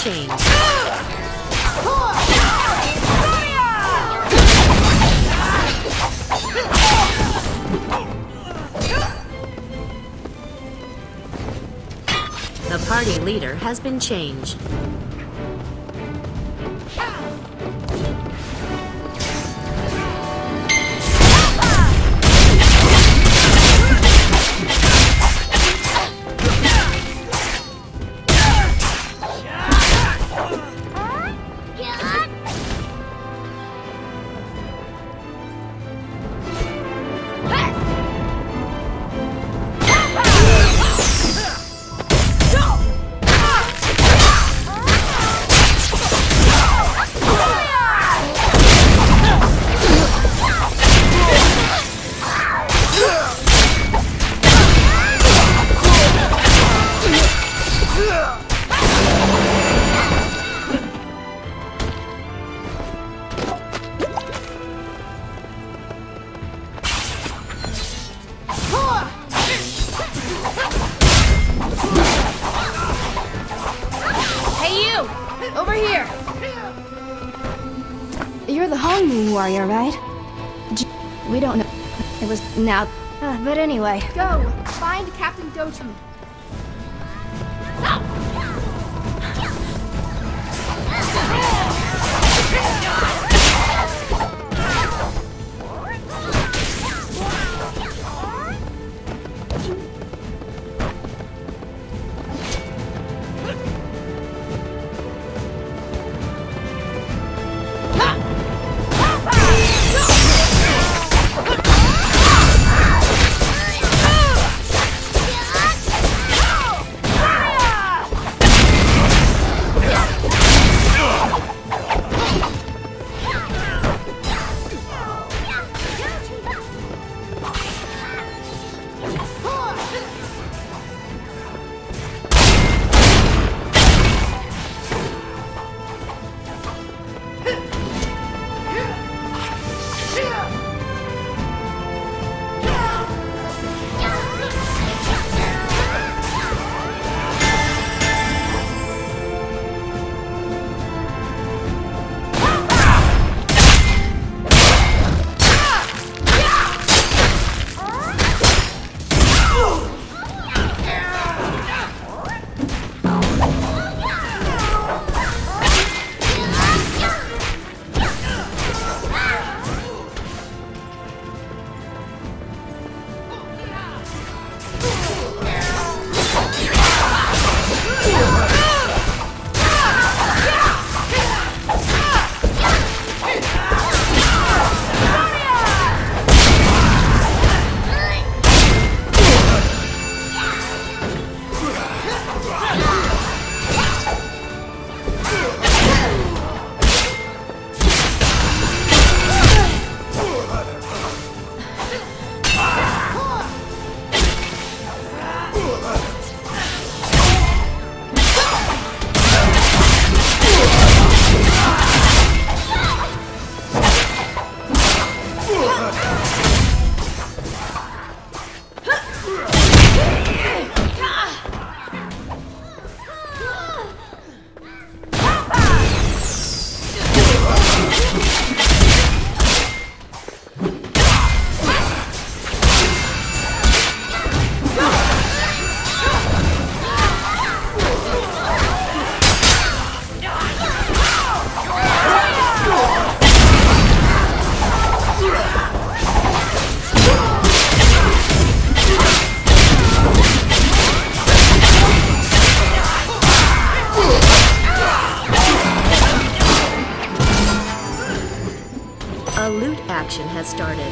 changed. The party leader has been changed. Over here! You're the Hong warrior, right? We don't know. It was now. But anyway. Go! Find Captain Dotu. A loot action has started.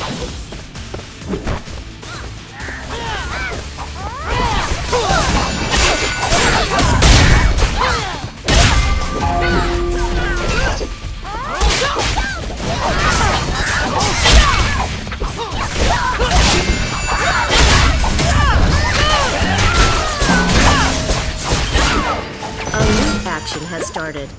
Action has started.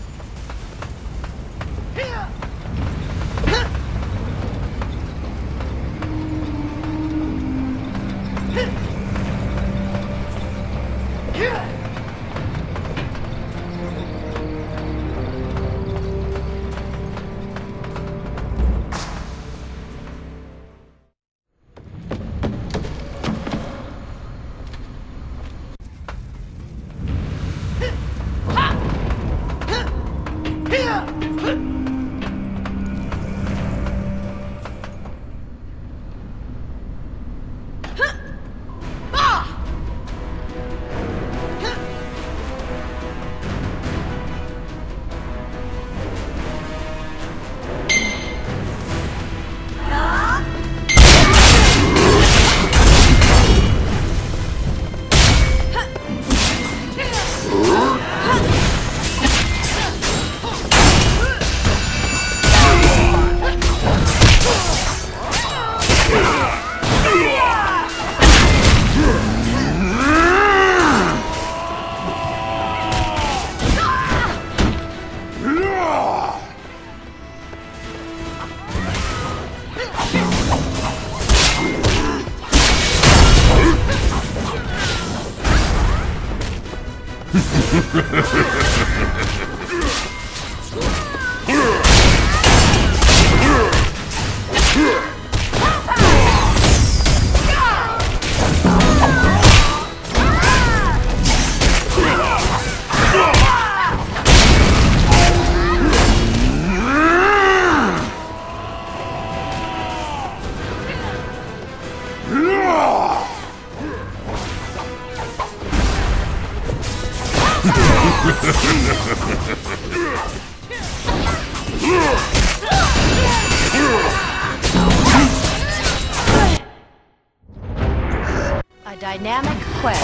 A dynamic quest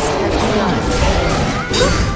has begun.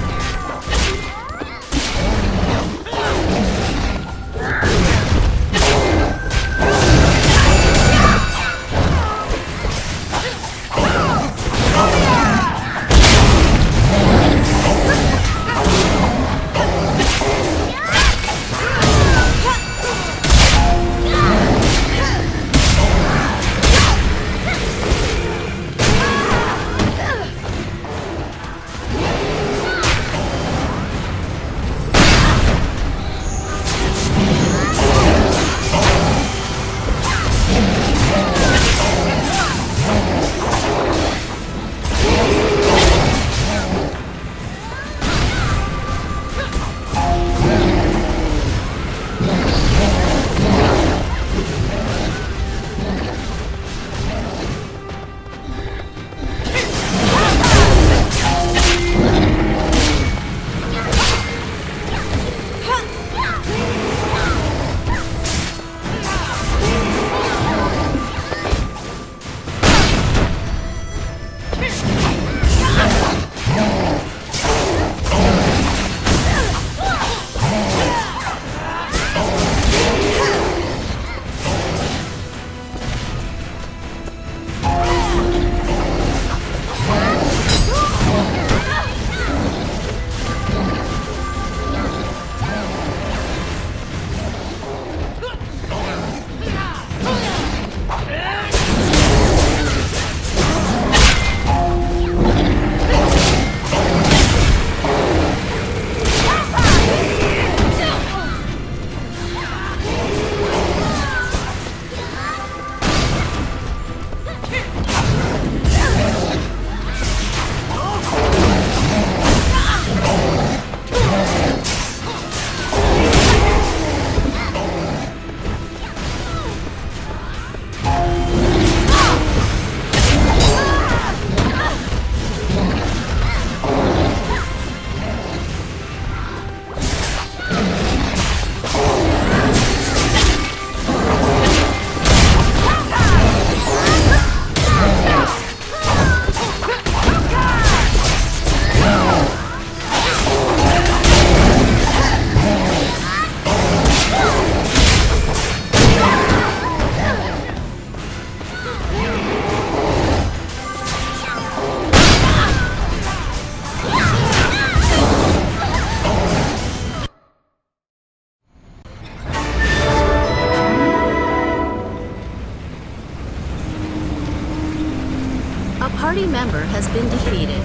A party member has been defeated.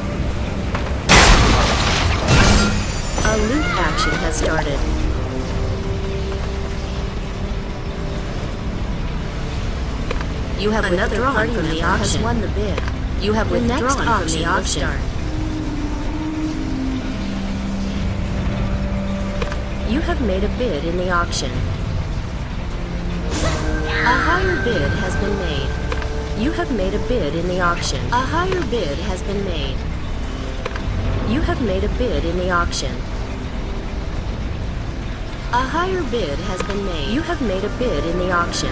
A loot action has started. You have another party from the auction has won the bid. You have withdrawn from the auction. You have made a bid in the auction. A higher bid has been made. You have made a bid in the auction. A higher bid has been made. You have made a bid in the auction. A higher bid has been made. You have made a bid in the auction.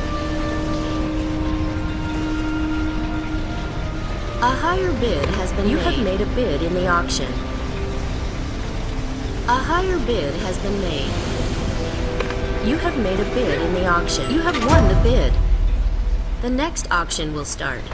A higher bid has been made. You have made a bid in the auction. A higher bid has been made. You have made a bid in the auction. You have won the bid. The next auction will start.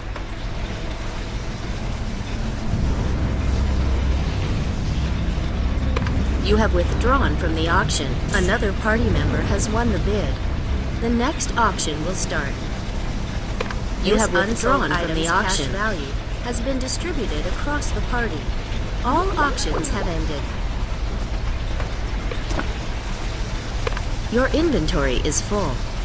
You have withdrawn from the auction. Another party member has won the bid. The next auction will start. You have withdrawn from the auction. Cash value has been distributed across the party. All auctions have ended. Your inventory is full.